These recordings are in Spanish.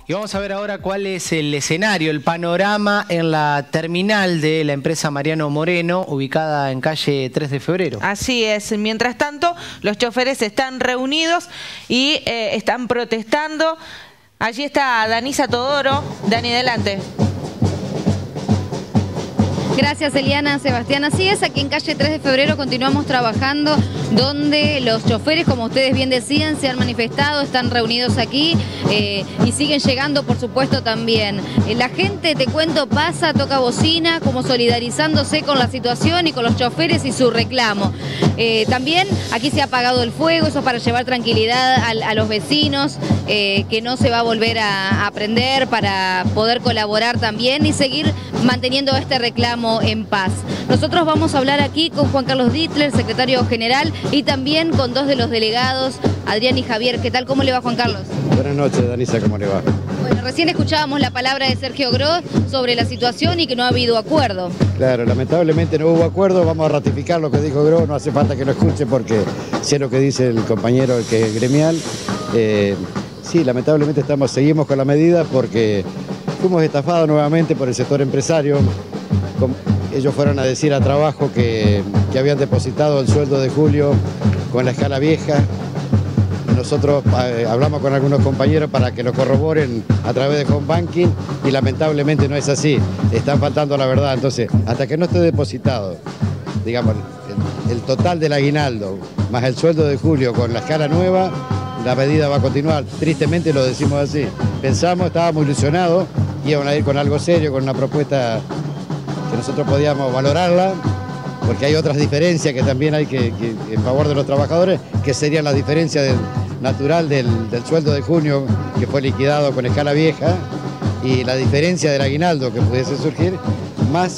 Y vamos a ver ahora cuál es el escenario, el panorama en la terminal de la empresa Mariano Moreno, ubicada en calle 3 de Febrero. Así es. Mientras tanto, los choferes están reunidos y están protestando. Allí está Danisa Todoro. Dani, adelante. Gracias, Eliana. Sebastián, así es, aquí en calle 3 de Febrero continuamos trabajando, donde los choferes, como ustedes bien decían, se han manifestado, están reunidos aquí y siguen llegando, por supuesto, también. La gente, te cuento, pasa, toca bocina, como solidarizándose con la situación y con los choferes y su reclamo. También aquí se ha apagado el fuego, eso para llevar tranquilidad a los vecinos, que no se va a volver a prender, para poder colaborar también y seguir manteniendo este reclamo en paz. Nosotros vamos a hablar aquí con Juan Carlos Dittler, secretario general, y también con dos de los delegados, Adrián y Javier. ¿Qué tal? ¿Cómo le va, Juan Carlos? Buenas noches, Danisa, ¿cómo le va? Bueno, recién escuchábamos la palabra de Sergio Gross sobre la situación y que no ha habido acuerdo. Claro, lamentablemente no hubo acuerdo, vamos a ratificar lo que dijo Gross, no hace falta que lo escuche porque sé lo que dice el compañero, el que es gremial. Sí, lamentablemente seguimos con la medida porque fuimos estafados nuevamente por el sector empresario. Ellos fueron a decir a trabajo que habían depositado el sueldo de julio con la escala vieja. Nosotros hablamos con algunos compañeros para que lo corroboren a través de home banking y lamentablemente no es así. Están faltando la verdad. Entonces, hasta que no esté depositado, digamos, el total del aguinaldo más el sueldo de julio con la escala nueva, la medida va a continuar. Tristemente lo decimos así. Pensamos, estábamos ilusionados, iban a ir con algo serio, con una propuesta que nosotros podíamos valorarla, porque hay otras diferencias que también hay que en favor de los trabajadores, que serían las diferencias natural del sueldo de junio, que fue liquidado con escala vieja, y la diferencia del aguinaldo que pudiese surgir, más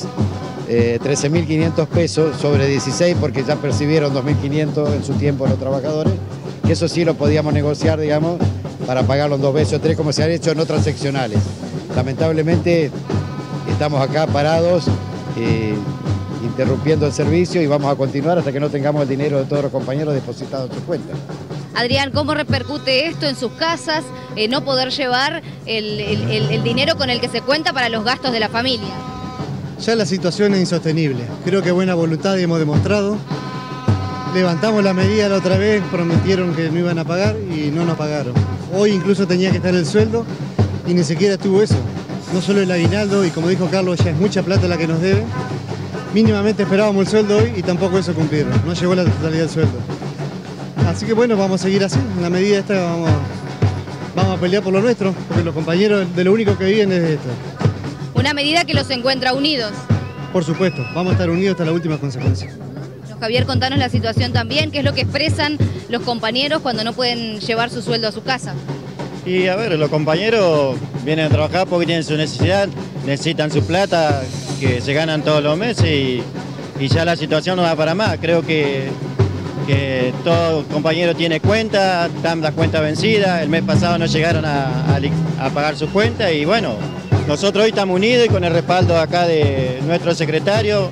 13.500 pesos sobre 16, porque ya percibieron 2.500 en su tiempo los trabajadores, que eso sí lo podíamos negociar, digamos, para pagarlo en 2 veces o 3, como se han hecho en otras seccionales. Lamentablemente estamos acá parados, interrumpiendo el servicio, y vamos a continuar hasta que no tengamos el dinero de todos los compañeros depositado en sus cuentas. Adrián, ¿cómo repercute esto en sus casas, no poder llevar el dinero con el que se cuenta para los gastos de la familia? Ya la situación es insostenible. Creo que buena voluntad hemos demostrado. Levantamos la medida la otra vez, prometieron que no iban a pagar y no nos pagaron. Hoy incluso tenía que estar el sueldo y ni siquiera estuvo eso. No solo el aguinaldo, y como dijo Carlos, ya es mucha plata la que nos debe. Mínimamente esperábamos el sueldo hoy y tampoco eso cumplieron. No llegó la totalidad del sueldo. Así que bueno, vamos a seguir así. En la medida esta vamos a pelear por lo nuestro, porque los compañeros de lo único que viven es de esto. Una medida que los encuentra unidos. Por supuesto, vamos a estar unidos hasta la última consecuencia. Javier, contanos la situación también, qué es lo que expresan los compañeros cuando no pueden llevar su sueldo a su casa. Y a ver, los compañeros vienen a trabajar porque tienen su necesidad, necesitan su plata, que se ganan todos los meses, y ya la situación no da para más. Creo que todo compañero tiene cuenta, están las cuentas vencidas, el mes pasado no llegaron a pagar su cuenta, y bueno, nosotros hoy estamos unidos y con el respaldo acá de nuestro secretario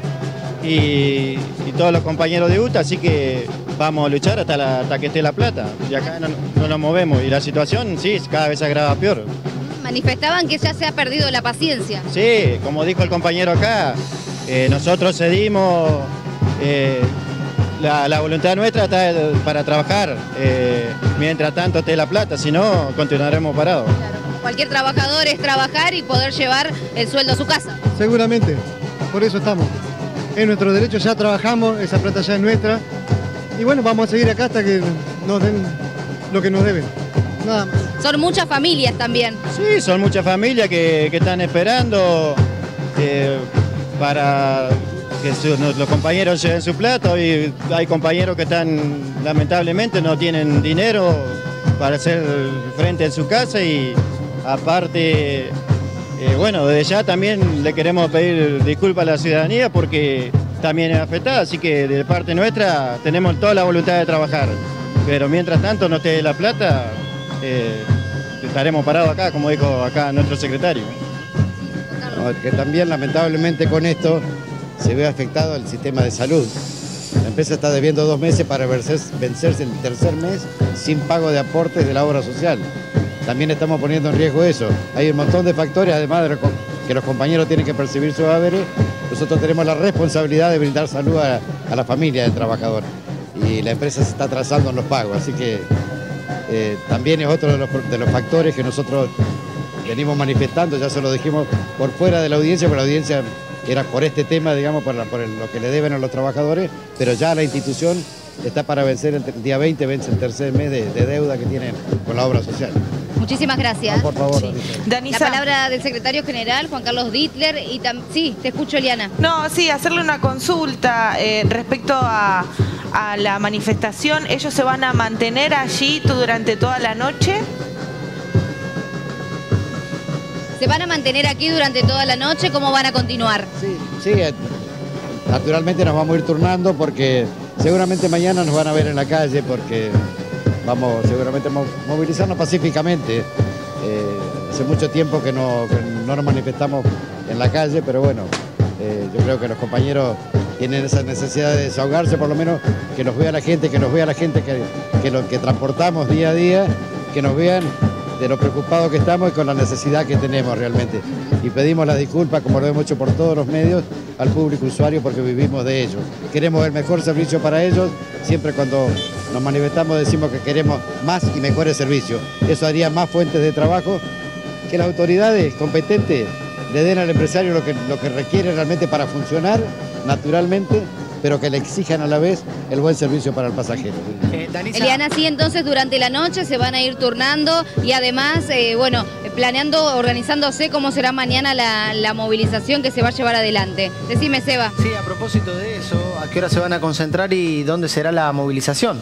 y todos los compañeros de UTA, así que vamos a luchar hasta que esté la plata, y acá no nos movemos, y la situación sí, cada vez se agrava peor. Manifestaban que ya se ha perdido la paciencia. Sí, como dijo el compañero acá, nosotros cedimos, la voluntad nuestra está para trabajar, mientras tanto esté la plata, si no continuaremos parados. Claro, cualquier trabajador es trabajar y poder llevar el sueldo a su casa. Seguramente, por eso estamos. Es nuestro derecho, ya trabajamos, esa plata ya es nuestra. Y bueno, vamos a seguir acá hasta que nos den lo que nos deben. Nada más. Son muchas familias también. Sí, son muchas familias que están esperando para que los compañeros lleven su plata. Y hay compañeros que lamentablemente no tienen dinero para hacer frente en su casa, y aparte, bueno, desde ya también le queremos pedir disculpas a la ciudadanía porque también es afectada, así que de parte nuestra tenemos toda la voluntad de trabajar, pero mientras tanto no esté la plata, estaremos parados acá, como dijo acá nuestro secretario. No, que también lamentablemente con esto se ve afectado el sistema de salud. La empresa está debiendo 2 meses para vencerse el tercer mes sin pago de aportes de la obra social. también estamos poniendo en riesgo eso. Hay un montón de factores, además de que los compañeros tienen que percibir sus haberes, nosotros tenemos la responsabilidad de brindar salud a la familia del trabajador. Y la empresa se está atrasando en los pagos, así que también es otro de los factores que nosotros venimos manifestando, ya se lo dijimos por fuera de la audiencia, porque la audiencia era por este tema, digamos, por lo que le deben a los trabajadores, pero ya la institución está para vencer el día 20, vence el tercer mes de deuda que tienen con la obra social. Muchísimas gracias. No, por favor, Sí. La Danisa. palabra del secretario general, Juan Carlos Dittler, y sí, te escucho, Eliana. No, sí, hacerle una consulta respecto a la manifestación. ¿Ellos se van a mantener allí durante toda la noche? ¿Se van a mantener aquí durante toda la noche? ¿Cómo van a continuar? Sí, naturalmente nos vamos a ir turnando porque seguramente mañana nos van a ver en la calle porque vamos seguramente a movilizarnos pacíficamente. Hace mucho tiempo que no nos manifestamos en la calle, pero bueno, yo creo que los compañeros tienen esa necesidad de desahogarse, por lo menos que nos vea la gente, que lo que transportamos día a día, que nos vean de lo preocupados que estamos y con la necesidad que tenemos realmente. Y pedimos las disculpas, como lo hemos hecho por todos los medios, al público usuario porque vivimos de ellos. Queremos el mejor servicio para ellos, siempre cuando nos manifestamos decimos que queremos más y mejores servicios. Eso haría más fuentes de trabajo, que las autoridades competentes le den al empresario lo que requiere realmente para funcionar naturalmente, pero que le exijan a la vez el buen servicio para el pasajero. Danisa, Eliana, sí, entonces durante la noche se van a ir turnando y además, bueno, planeando, organizándose cómo será mañana la movilización que se va a llevar adelante. Decime, Seba. sí, a propósito de eso, ¿a qué hora se van a concentrar y dónde será la movilización?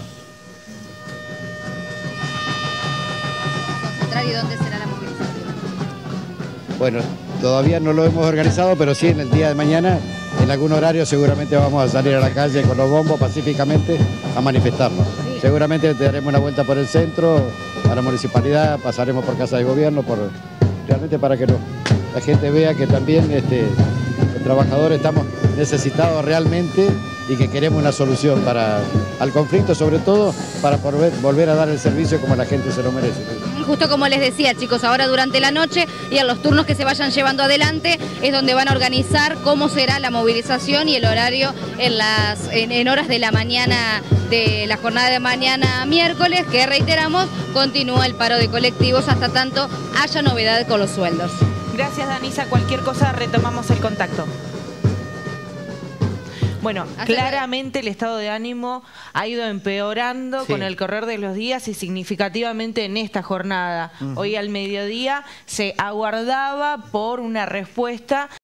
¿Y dónde será la movilización? Bueno, todavía no lo hemos organizado, pero sí en el día de mañana, en algún horario seguramente vamos a salir a la calle con los bombos pacíficamente a manifestarnos. Sí. Seguramente daremos una vuelta por el centro, a la municipalidad, pasaremos por Casa de Gobierno, realmente para que la gente vea que también los trabajadores estamos necesitados realmente y que queremos una solución al conflicto, sobre todo para volver a dar el servicio como la gente se lo merece. Justo como les decía, chicos, ahora durante la noche y en los turnos que se vayan llevando adelante es donde van a organizar cómo será la movilización y el horario en horas de la mañana, de la jornada de mañana miércoles, que reiteramos, continúa el paro de colectivos hasta tanto haya novedades con los sueldos. Gracias, Danisa. Cualquier cosa retomamos el contacto. Bueno, claramente el estado de ánimo ha ido empeorando con el correr de los días y significativamente en esta jornada. Hoy al mediodía se aguardaba por una respuesta